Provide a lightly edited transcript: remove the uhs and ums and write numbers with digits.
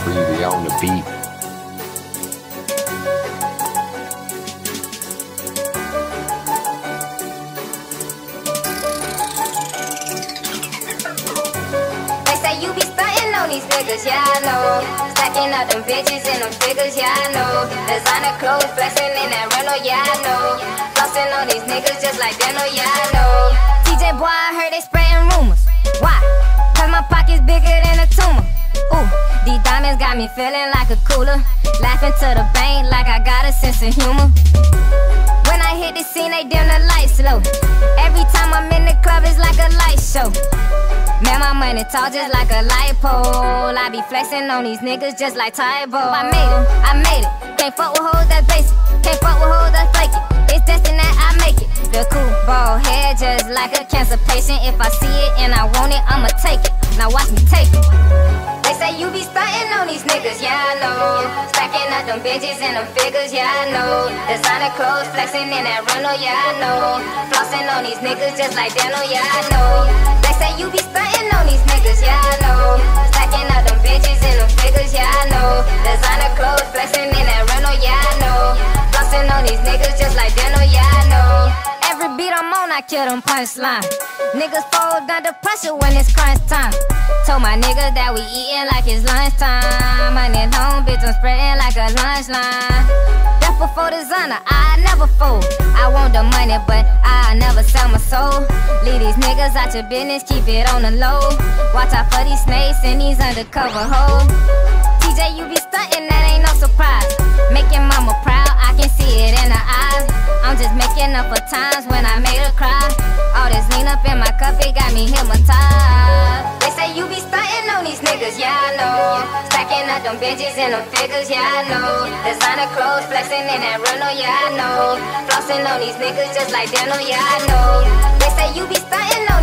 Freely on the beat. They say you be stunting on these niggas, yeah I know. Stacking up them bitches and them figures, yeah I know. Designer clothes, flexing in that rental, yeah I know. Flossing on these niggas just like Dano, yeah I know. TJ boy, I heard they spreading rumors. Why? Cause my pocket's bigger than a tumor. Ooh, these diamonds got me feeling like a cooler. Laughing to the bank like I got a sense of humor. When I hit the scene, they dim the lights low. Every time I'm in the club, it's like a light show. Man, my money tall just like a light pole. I be flexing on these niggas just like Tybo. I made it. Can't fuck with hoes that's basic. Can't fuck with hoes that's flaky. It's destined that I make it. The cool bald head just like a cancer patient. If I see it and I want it, I'ma take it. Now watch me take it. They say you be stunting on these niggas, yeah I know. Stacking up them bitches and them figures, yeah I know. Designer clothes, flexing in that rental, yeah I know. Flossing on these niggas just like Dano, yeah I know. They say you be stunting on these niggas, yeah I know. Stacking up them bitches and them figures, yeah I know. Designer clothes, flexing in that rental, yeah I know. Flossing on these niggas just like Dano, yeah I know. Every beat I'm on, I kill them punchline. Niggas fold under pressure when it's crunch time. Told my niggas that we eatin' like it's lunchtime. Money at home, bitch, I'm spreading like a lunch line. Death before designer, I never fold. I want the money, but I never sell my soul. Leave these niggas out your business, keep it on the low. Watch out for these snakes and these undercover hoes. TJ, you be stuntin', that ain't no surprise. Making mama proud, I can see it in her eyes. I'm just making up for times when I made her cry. All this lean up in my cup, it got me hypnotized. They say you be stunting on these niggas, yeah I know. Stacking up them bitches and them figures, yeah I know. Designer clothes, flexing in that rental, yeah I know. Flossing on these niggas just like Dano, yeah I know. They say you be stunting on